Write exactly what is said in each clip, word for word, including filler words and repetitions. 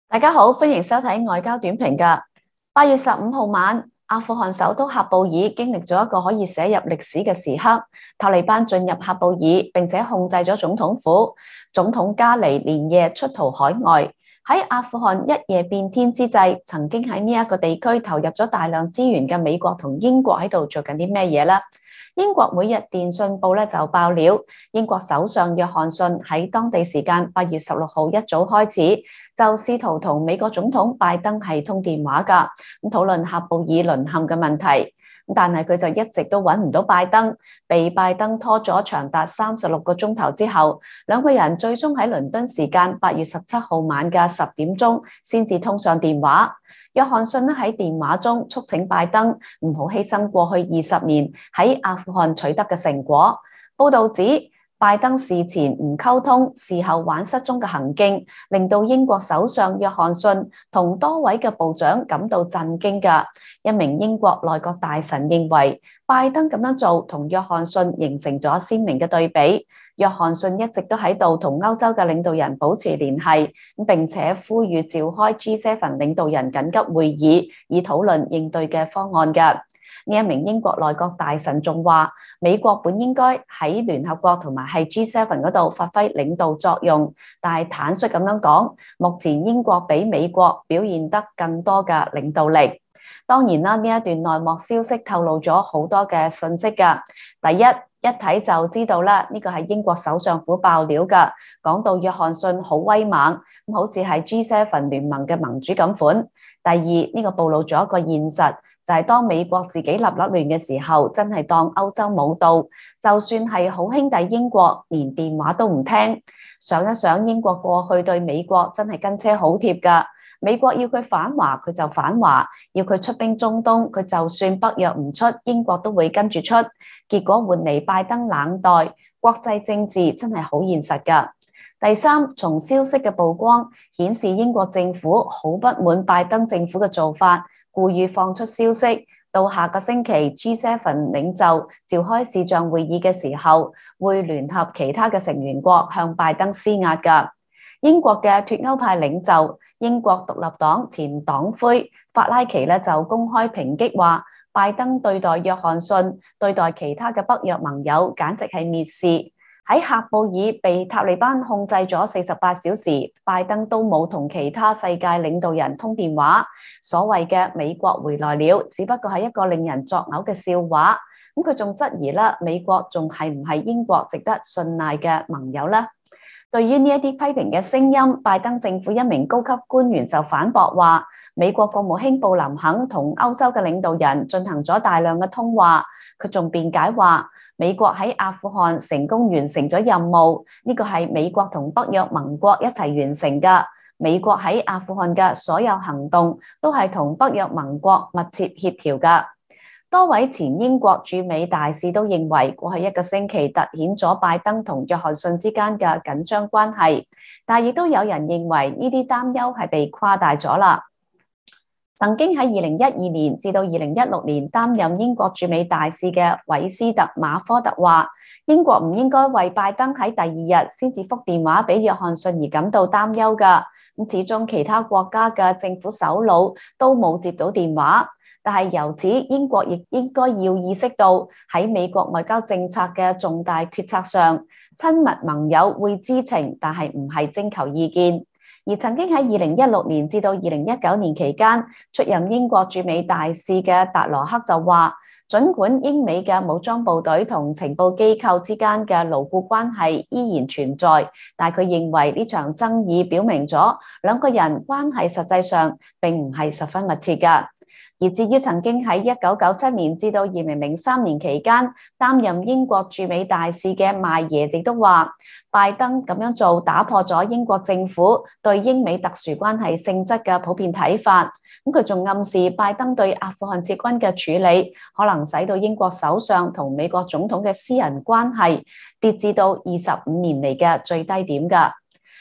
大家好，歡迎收睇外交短評㗎。八月十五號晚，阿富汗首都喀布爾經歷咗一個可以寫入歷史嘅時刻。塔利班進入喀布爾，並且控制咗總統府，總統加尼連夜出逃海外。喺阿富汗一夜變天之際，曾經喺呢一個地區投入咗大量資源嘅美國同英國喺度做緊啲咩嘢呢？英國每日電訊報咧就爆料，英國首相約翰遜喺當地時間八月十六號一早開始就試圖同美國總統拜登係通電話㗎，咁討論喀布爾淪陷嘅問題。但係佢就一直都揾唔到拜登，被拜登拖咗長達三十六個鐘頭之後，兩個人最終喺倫敦時間八月十七號晚嘅十點鐘先至通上電話。約翰遜咧喺電話中促請拜登唔好犧牲過去二十年喺阿富汗取得嘅成果。報道指，拜登事前唔溝通，事後玩失蹤嘅行徑，令到英國首相約翰遜同多位嘅部長感到震驚㗎。一名英國內閣大臣認為，拜登咁樣做同約翰遜形成咗鮮明嘅對比。約翰遜一直都喺度同歐洲嘅領導人保持聯繫，並且呼籲召開 G 七 領導人緊急會議，以討論應對嘅方案㗎。呢一名英國內閣大臣仲話，美國本應該喺聯合國同埋係 G 七 嗰度發揮領導作用，但係坦率咁樣講，目前英國比美國表現得更多嘅領導力。當然啦，呢一段內幕消息透露咗好多嘅信息㗎。第一，一睇就知道啦，呢個係英國首相府爆料㗎，講到約翰遜好威猛，咁好似係 G 七 聯盟嘅盟主咁款。第二，呢個暴露咗一個現實，就係當美國自己立立亂嘅時候，真係當歐洲冇到，就算係好兄弟英國，連電話都唔聽。想一想英國過去對美國真係跟車好貼㗎。美國要佢反華，佢就反華；要佢出兵中東，佢就算北約唔出，英國都會跟住出。結果換嚟拜登冷待，國際政治真係好現實㗎。第三，從消息嘅曝光顯示，英國政府好不滿拜登政府嘅做法，故意放出消息，到下個星期 G 七 領袖召開視像會議嘅時候，會聯合其他嘅成員國向拜登施壓㗎。英國嘅脫歐派領袖，英國獨立黨前黨魁法拉奇咧就公開抨擊話，拜登對待約翰遜、對待其他嘅北約盟友，簡直係蔑視。喺喀布爾被塔利班控制咗四十八小時，拜登都冇同其他世界領導人通電話。所謂嘅美國回來了，只不過係一個令人作嘔嘅笑話。咁佢仲質疑啦，美國仲係唔係英國值得信賴嘅盟友呢？對於呢一啲批評嘅聲音，拜登政府一名高級官員就反駁話，美國國務卿布林肯同歐洲嘅領導人進行咗大量嘅通話。佢仲辯解話，美國喺阿富汗成功完成咗任務，呢個係美國同北約盟國一齊完成㗎。美國喺阿富汗嘅所有行動都係同北約盟國密切協調㗎。多位前英國駐美大使都認為，過去一個星期突顯咗拜登同約翰遜之間嘅緊張關係，但亦都有人認為呢啲擔憂係被誇大咗啦。曾經喺二零一二年至到二零一六年擔任英國駐美大使嘅韋斯特馬科特話，英國唔應該為拜登喺第二日先至覆電話俾約翰遜而感到擔憂㗎。咁始終其他國家嘅政府首腦都冇接到電話。但係由此，英國亦應該要意識到喺美國外交政策嘅重大決策上，親密盟友會知情，但係唔係徵求意見。而曾經喺二零一六年至到二零一九年期間出任英國駐美大使嘅達羅克就話，儘管英美嘅武裝部隊同情報機構之間嘅牢固關係依然存在，但佢認為呢場爭議表明咗兩個人關係實際上並唔係十分密切㗎。而至於曾經喺一九九七年至到二零零三年期間擔任英國駐美大使嘅麥耶亦都話，拜登咁樣做打破咗英國政府對英美特殊關係性質嘅普遍睇法。咁佢仲暗示拜登對阿富汗撤軍嘅處理，可能使到英國首相同美國總統嘅私人關係跌至到二十五年嚟嘅最低點㗎。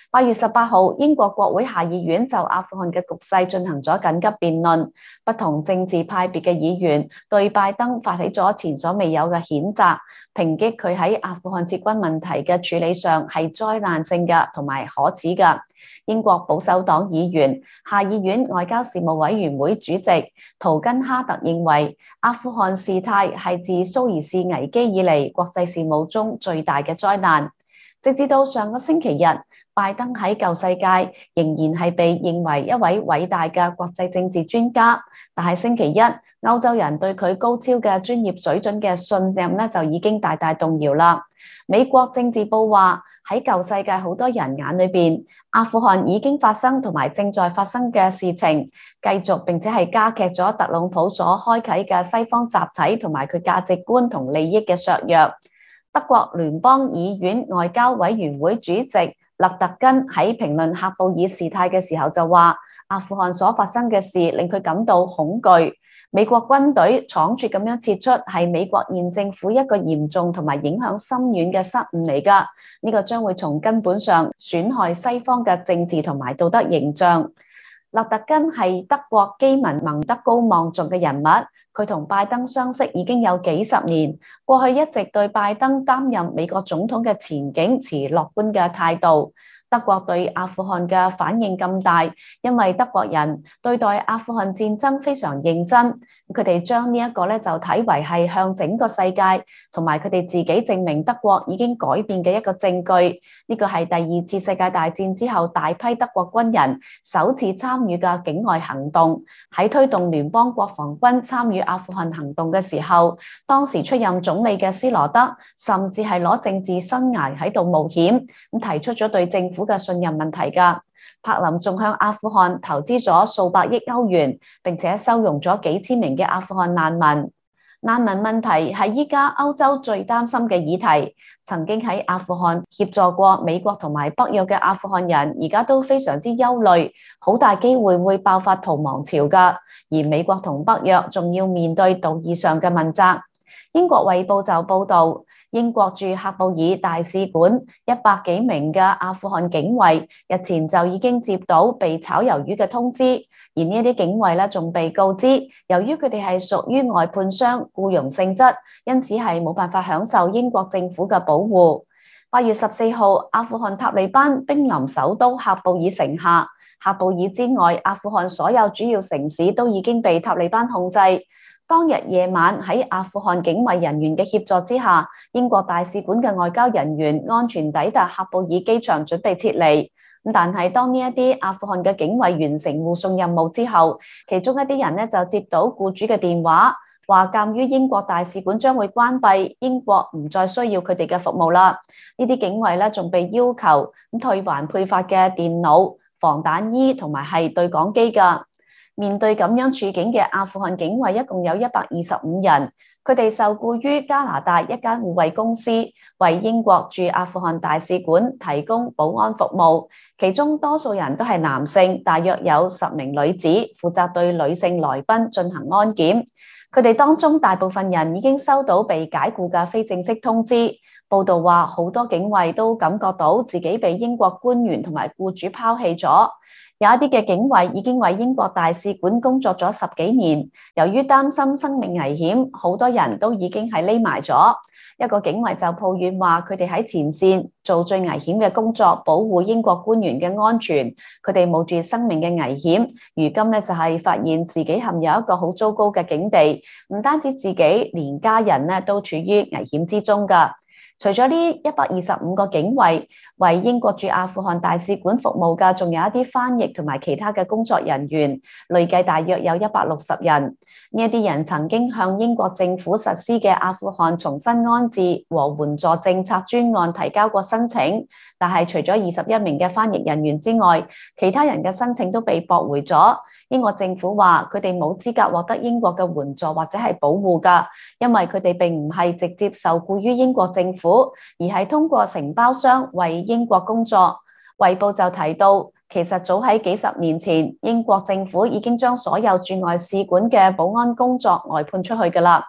八月十八號，英國國會下議院就阿富汗嘅局勢進行咗緊急辯論，不同政治派別嘅議員對拜登發起咗前所未有嘅譴責，抨擊佢喺阿富汗撤軍問題嘅處理上係災難性嘅同埋可恥嘅。英國保守黨議員、下議院外交事務委員會主席圖根哈特認為，阿富汗事態係自蘇伊士危機以嚟國際事務中最大嘅災難。直至到上個星期日，拜登喺舊世界仍然係被認為一位偉大嘅國際政治專家，但係星期一，歐洲人對佢高超嘅專業水準嘅信任咧就已經大大動搖啦。美國政治報話，喺舊世界好多人眼裏邊，阿富汗已經發生同埋正在發生嘅事情，繼續並且係加劇咗特朗普所開啟嘅西方集體同埋佢價值觀同利益嘅削弱。德國聯邦議院外交委員會主席勒特根喺評論喀布爾事態嘅時候就話，阿富汗所發生嘅事令佢感到恐懼。美國軍隊倉促咁樣撤出係美國現政府一個嚴重同埋影響深遠嘅失誤嚟㗎，呢個將會從根本上損害西方嘅政治同埋道德形象。勒特根係德國基民盟德高望重嘅人物，佢同拜登相識已經有幾十年，過去一直對拜登擔任美國總統嘅前景持樂觀嘅態度。德國對阿富汗嘅反應咁大，因為德國人對待阿富汗戰爭非常認真，佢哋將呢一個咧就睇為係向整個世界同埋佢哋自己證明德國已經改變嘅一個證據。呢個係第二次世界大戰之後大批德國軍人首次參與嘅境外行動。喺推動聯邦國防軍參與阿富汗行動嘅時候，當時出任總理嘅斯羅德甚至係攞政治生涯喺度冒險，咁提出咗對政府嘅信任問題㗎。柏林仲向阿富汗投資咗數百億歐元，並且收容咗幾千名嘅阿富汗難民。難民問題係依家歐洲最擔心嘅議題。曾經喺阿富汗協助過美國同埋北約嘅阿富汗人，而家都非常之憂慮，好大機會會爆發逃亡潮㗎。而美國同北約仲要面對道義上嘅問責。英國衛報就報導，英國駐喀布爾大使館一百幾名嘅阿富汗警衛日前就已經接到被炒魷魚嘅通知，而呢啲警衛咧仲被告知，由於佢哋係屬於外判商僱傭性質，因此係冇辦法享受英國政府嘅保護。八月十四號，阿富汗塔利班兵臨首都喀布爾城下，喀布爾之外，阿富汗所有主要城市都已經被塔利班控制。當日夜晚喺阿富汗警衛人員嘅協助之下，英國大使館嘅外交人員安全抵達喀布爾機場，準備撤離。但係當呢一啲阿富汗嘅警衛完成護送任務之後，其中一啲人咧就接到僱主嘅電話，話鑑於英國大使館將會關閉，英國唔再需要佢哋嘅服務啦。呢啲警衛咧仲被要求咁退還配發嘅電腦、防彈衣同埋係對講機㗎。面對咁樣處境嘅阿富汗警衛一共有一百二十五人，佢哋受僱於加拿大一間護衛公司，為英國駐阿富汗大使館提供保安服務。其中多數人都係男性，大約有十名女子，負責對女性來賓進行安檢。佢哋當中大部分人已經收到被解僱嘅非正式通知。報道話，好多警衛都感覺到自己被英國官員同埋僱主拋棄咗。有一啲嘅警衛已經為英國大使館工作咗十幾年，由於擔心生命危險，好多人都已經係匿埋咗。一個警衛就抱怨話，佢哋喺前線做最危險嘅工作，保護英國官員嘅安全，佢哋冒住生命嘅危險。如今咧就係發現自己陷入一個好糟糕嘅境地，唔單止自己，連家人咧都處於危險之中㗎。除咗呢一百二十五個警衛為英國駐阿富汗大使館服務嘅，仲有一啲翻譯同埋其他嘅工作人員，累計大約有一百六十人。呢一啲人曾經向英國政府實施嘅阿富汗重新安置和援助政策專案提交過申請，但係除咗二十一名嘅翻譯人員之外，其他人嘅申請都被駁回咗。英國政府話佢哋冇資格獲得英國嘅援助或者係保護㗎，因為佢哋並唔係直接受僱於英國政府，而係通過承包商為英國工作。衛報就提到，其實早喺幾十年前，英國政府已經將所有駐外使館嘅保安工作外判出去㗎啦。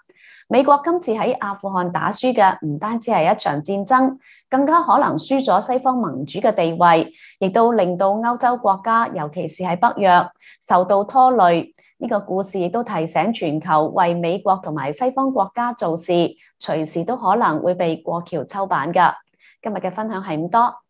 美國今次喺阿富汗打輸嘅唔單止係一場戰爭，更加可能輸咗西方盟主嘅地位，亦都令到歐洲國家，尤其是係北約受到拖累。呢個故事亦都提醒全球為美國同埋西方國家做事，隨時都可能會被過橋抽板㗎。今日嘅分享係咁多。